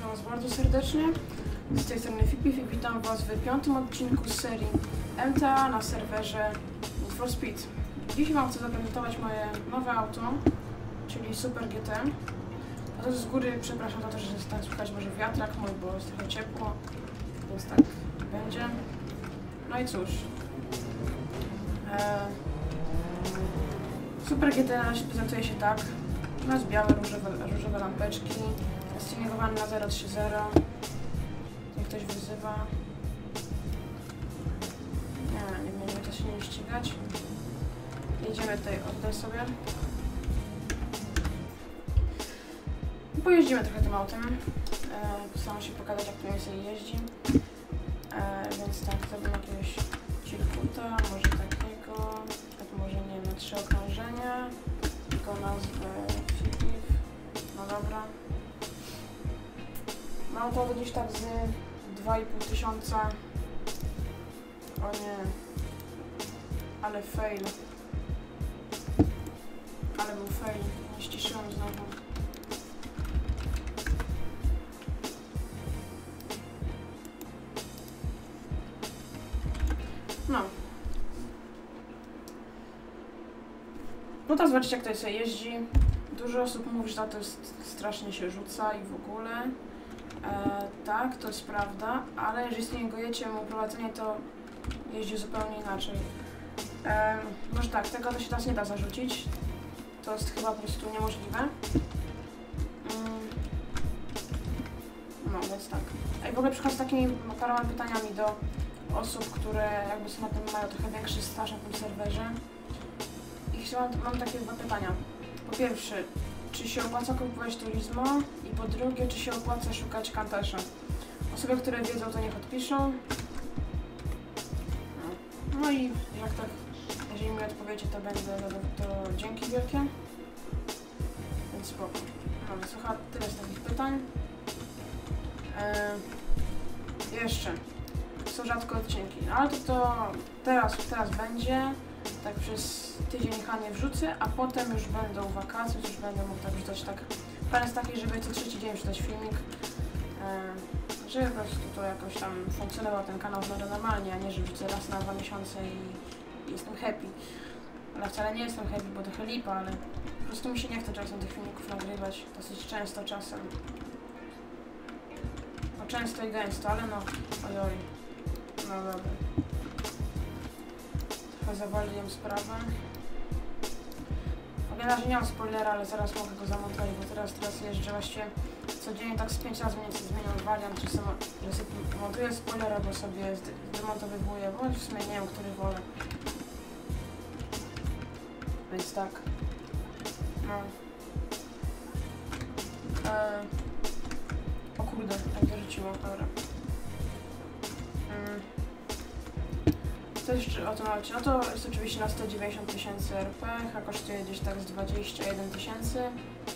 Witam Was bardzo serdecznie. Z tej strony Fipif i witam Was w 5. odcinku z serii MTA na serwerze Need for Speed. Dzisiaj Wam chcę zaprezentować moje nowe auto, czyli Super GT. A to z góry przepraszam za to, że tam słychać może wiatrak mój, bo jest trochę ciepło, więc tak będzie. No i cóż. Super GT prezentuje się tak. Jest białe, różowe lampeczki. Jest tuningowany na 0.3.0. Jak ktoś wyzywa. Nie będziemy to się nie ścigać. Jedziemy tutaj, oddaj sobie. I pojeździmy trochę tym autem. Postaram się pokazać, jak to się jeździ. Więc tak, zrobimy jakiegoś cirkuta, może takiego. Tak może nie wiem, 3 okrążenia. Tylko nazwę Fipif. No dobra. Mam to gdzieś tak z 2500. O nie. Ale fail. Ale był fail. Nie ściszyłem znowu. No. No to zobaczycie, jak to sobie jeździ. Dużo osób mówi, że to jest strasznie się rzuca i w ogóle. Tak, to jest prawda, ale jeżeli tuningujecie mu prowadzenie, to jeździ zupełnie inaczej. Może tak, tego to się teraz nie da zarzucić. To jest chyba po prostu niemożliwe. No, więc tak. I w ogóle przychodzę z takimi paroma pytaniami do osób, które jakby są na tym, mają trochę większy staż na tym serwerze. I mam takie 2 pytania. Po pierwsze, czy się opłaca kupować Turismo? I po drugie, czy się opłaca szukać Countessa? Osoby, które wiedzą, to niech odpiszą. No i jak tak, jeżeli mi odpowiecie, to to dzięki wielkie. Więc spoko. No, słuchaj, tyle z takich pytań. Jeszcze. Są rzadko odcinki, ale to teraz będzie. Tak przez tydzień nie wrzucę, a potem już będą wakacje, już będę mógł tak wrzucać tak. Plan jest taki, żeby co 3 dzień wrzucać filmik, żeby po prostu to jakoś tam funkcjonował ten kanał w miarę normalnie, a nie, że wrzucę raz na 2 miesiące i jestem happy. Ale wcale nie jestem happy, bo trochę lipa, ale po prostu mi się nie chce czasem tych filmików nagrywać, dosyć często czasem. No często i gęsto, ale no, ojoj, no dobra. Zawaliłem sprawę. Na razie nie mam spoilera, ale zaraz mogę go zamontować, bo teraz jeżdżę właściwie codziennie tak z 5 razy mniej zmieniam wariant, że sobie montuję spoiler, albo sobie zdemontowywuję, bo w sumie nie wiem, który wolę. Więc tak. No. O kurde, jak to rzuciło, dobra. Co jeszcze o tym aucie? No to jest oczywiście na 190 000 RP, a kosztuje gdzieś tak z 21 000.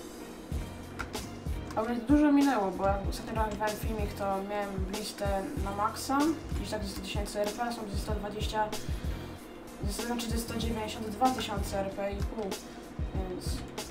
A więc dużo minęło, bo jak ostatnio nagrywałem filmik, to miałem listę na maksa, gdzieś tak ze 100 000 RP, a są ze 120, znaczy ze 192 000 RP i pół, więc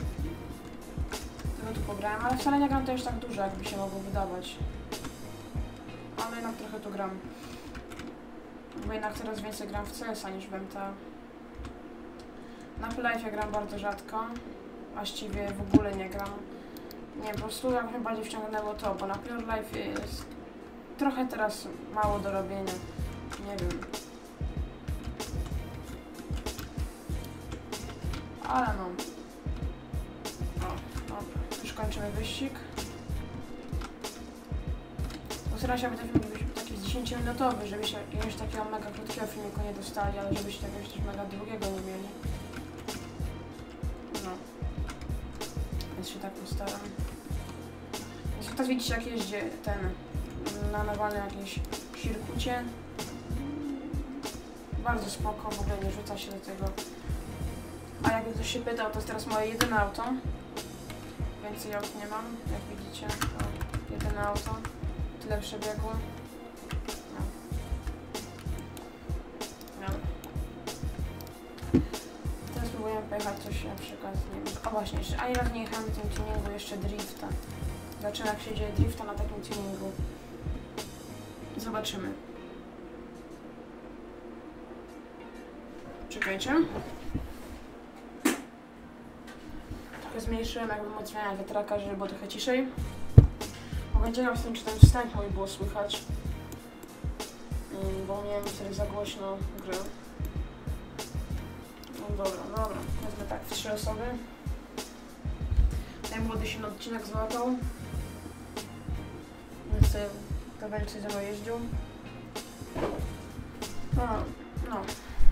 tego tu pograłem, ale wcale nie gram też tak dużo, jakby się mogło wydawać. Ale jednak trochę tu gram. Bo jednak coraz więcej gram w CS-a niż w MTA. Na Play gram bardzo rzadko. Właściwie w ogóle nie gram. Nie, po prostu jak mnie bardziej wciągnęło to, bo na Pure Life jest trochę teraz mało do robienia. Nie wiem. Ale no. O, dobra. Już kończymy wyścig. Postaram się, aby ten film był taki 10-minutowy, żebyście jakiegoś takiego mega krótkiego filmiku nie dostali, ale żebyście jakiegoś też mega długiego nie mieli. No. Więc się tak postaram. Więc teraz widzicie, jak jeździ ten na normalnym jakimś cirkucie. Bardzo spoko, w ogóle nie rzuca się do tego. A jakby ktoś się pytał, to jest teraz moje jedyne auto. Więcej aut nie mam, jak widzicie. To jedyne auto. Tyle przebiegu. No. Dobra. Teraz próbujemy pojechać coś na przykład, nie wiem. O właśnie, jeszcze ani razu nie jechałem w tym tuningu jeszcze drifta. Zobaczymy, jak się dzieje drifta na takim tuningu. Zobaczymy. Czekajcie. Trochę zmniejszyłem jakby moc zmiany wiatraka, żeby było trochę ciszej. Mogę ciekaw z tym, czy ten wstęp mój było słychać. Bo miałem wtedy za głośno grę. No dobra. Wezmę tak w 3 osoby. Najmłody się na odcinek złapał. Więc to będzie coś ze mną jeździł. No.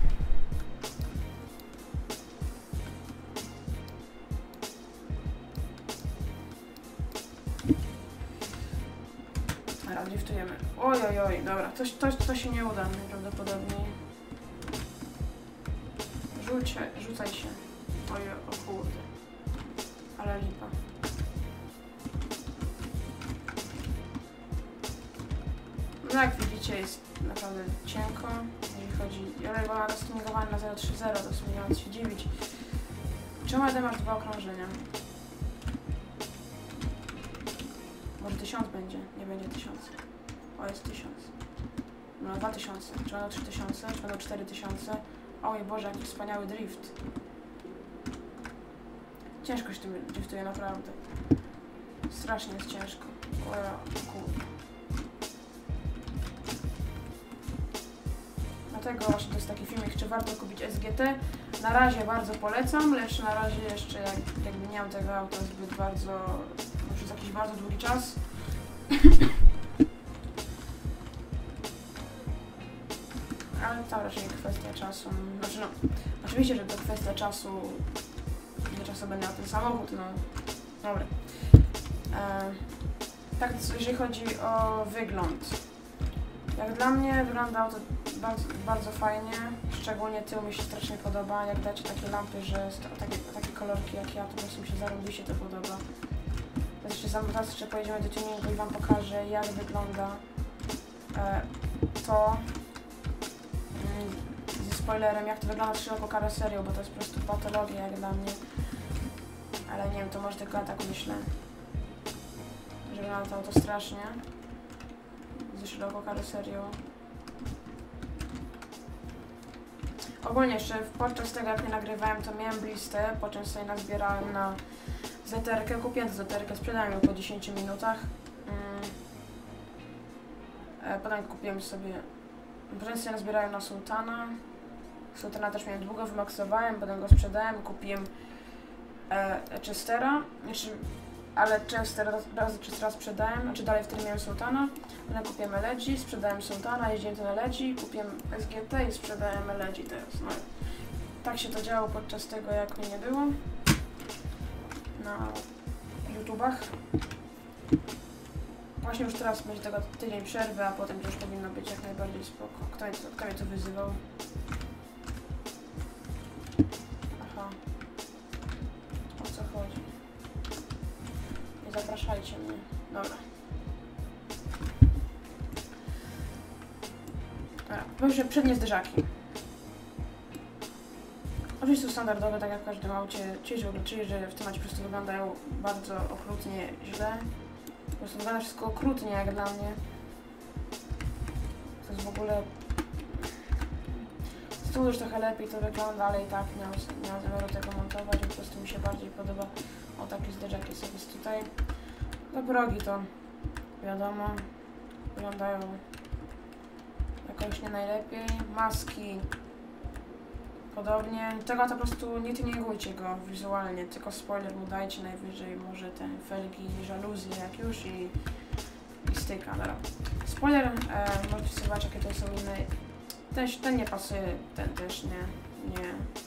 Dobra, driftujemy. Oj, dobra. To się nie uda najprawdopodobniej. Rzucaj się. Oj, o kurde. Ale lipa. No jak widzicie, jest naprawdę cienko, jeżeli chodzi... Ja była roztuningowana na 0.3.0, to sobie nie mam się dziwić. Czemu AD masz 2 okrążenia? Może 1000 będzie? Nie będzie 1000. O, jest 1000. No 2000. Czy będą 3000? Czy będą 4000? O mój Boże, jaki wspaniały drift. Ciężko się tym driftuje, naprawdę. Strasznie jest ciężko. O kurde. Dlatego właśnie to jest taki filmik, czy warto kupić SGT. Na razie bardzo polecam, lecz na razie jeszcze jakby nie mam tego auta zbyt bardzo, przez jakiś bardzo długi czas. Ale to raczej kwestia czasu. Znaczy no, oczywiście, że to kwestia czasu, ile czasu będę miał ten samochód, no. Dobra. Tak, jeżeli chodzi o wygląd. Jak dla mnie wygląda to bardzo fajnie, szczególnie tył mi się strasznie podoba, jak dacie takie lampy, że takie kolorki jak ja, to po prostu mi się zarobiście to podoba. Teraz jeszcze pojedziemy do tuningu i wam pokażę, jak wygląda to ze spoilerem, jak to wygląda z szeroko karoserią, bo to jest po prostu patologia jak dla mnie. Ale nie wiem, to może tylko ja tak myślę, że wygląda to auto strasznie ze szeroko karoserią. Ogólnie jeszcze podczas tego, jak nie nagrywałem, to miałem blistę, po czym sobie nazbierałem na zeterkę. Kupiłem zeterkę, sprzedałem ją po 10 minutach. Potem kupiłem sobie... Potem sobie nazbierałem na Sultana. Sultana też miałem długo, wymaksowałem, potem go sprzedałem, kupiłem Chestera. Ale Chestera sprzedałem, znaczy dalej wtedy miałem Sultana. Potem kupiłem LG, sprzedałem Sultana, jeździłem to na LG, kupiłem SGT i sprzedałem LG teraz. No, tak się to działo podczas tego, jak mnie nie było na YouTubach. Właśnie już teraz będzie tego tydzień przerwy, a potem to już powinno być jak najbardziej spoko. Kto mnie tu wyzywał? Aha. O co chodzi? Nie zapraszajcie mnie. Dobra. Dobra, przednie zderzaki. Oczywiście są standardowe, tak jak w każdym aucie, czyli że w tym aucie po prostu wyglądają bardzo okrutnie źle. Po prostu wygląda wszystko okrutnie jak dla mnie. To jest w ogóle... Z tyłu już trochę lepiej to wygląda, ale i tak nie mam zamiaru tego montować, po prostu mi się bardziej podoba. O, taki zderzak jest tutaj. No progi to wiadomo, wyglądają jakoś nie najlepiej. Maski podobnie. Tego to po prostu nie tuningujcie go wizualnie, tylko spoiler mu dajcie najwyżej, może te felgi, żaluzje jak już i styka. Dobra. Spoiler, możecie sobie zobaczyć jakie to są inne. Ten nie pasuje, ten też nie.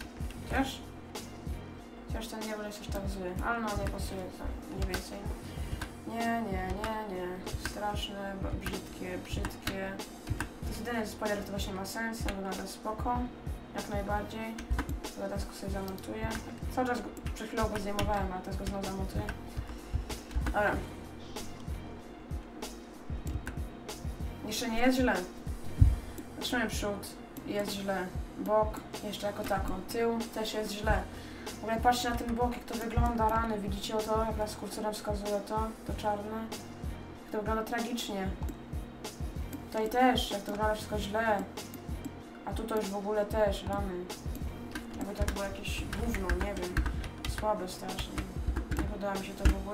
Chociaż ten nie jest już tak zły, ale no nie pasuje to mniej więcej. Nie. Straszne, brzydkie. To jest jedyny spoiler, to właśnie ma sens, wygląda spoko. Jak najbardziej. Teraz go sobie zamontuję. Cały czas przed chwilą go zdejmowałem, ale teraz go znowu zamontuję. Dobra. Jeszcze nie jest źle. Zatrzymaj przód. Jest źle. Bok jeszcze jako taką. Tył też jest źle. W ogóle patrzcie na ten bok, jak to wygląda, rany, widzicie to? Jak nas kursorem wskazuje to czarne. Jak to wygląda tragicznie. Tutaj też, jak to wygląda wszystko źle. A tu to już w ogóle też, rany. Jakby to było jakieś gówno, nie wiem. Słabe strasznie. Nie podoba mi się to w ogóle.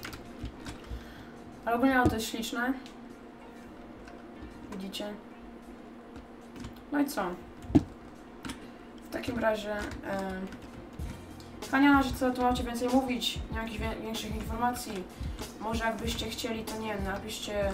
Ale ogólnie to jest śliczne. Widzicie? No i co? W takim razie... Chyba nie ma co tu macie więcej mówić. Nie ma jakichś większych informacji. Może jakbyście chcieli, to nie wiem, napiszcie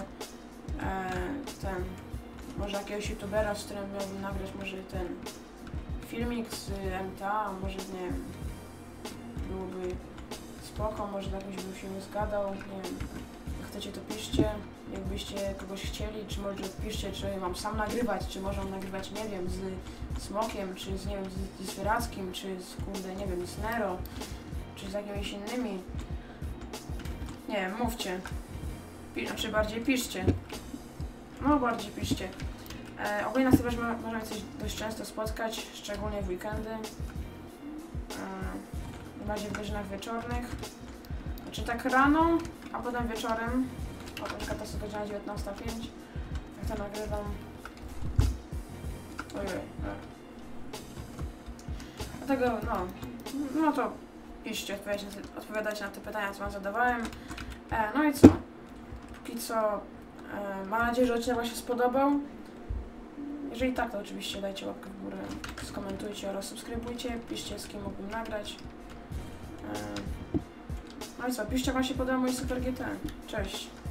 może jakiegoś youtubera, z którym miałbym nagrać może ten filmik z MTA, może nie wiem, byłoby spoko, może jakoś bym się nie zgadał, nie wiem, jak chcecie to piszcie, jakbyście kogoś chcieli, czy może piszcie, czy mam sam nagrywać, czy może nagrywać, nie wiem, z Smokiem, czy z, nie wiem, z Wyrackim, czy z, kurde, nie wiem, z Nero, czy z jakimiś innymi, nie wiem, mówcie, znaczy bardziej piszcie. No, bardziej piszcie. Ogólnie na sobie możemy coś dość często spotkać, szczególnie w weekendy. Bardziej w godzinach wieczornych. Znaczy tak rano, a potem wieczorem. O, na przykład to jest godzina 19:05. Jak to nagrywam. Ojej. Dlatego, no to piszcie, odpowiadajcie na te pytania, co wam zadawałem. No i co? Póki co... Mam nadzieję, że odcinek wam się spodobał. Jeżeli tak, to oczywiście dajcie łapkę w górę, skomentujcie oraz subskrybujcie, piszcie, z kim mógłbym nagrać. No i co, piszcie, jak wam się podoba mój Super GT. Cześć!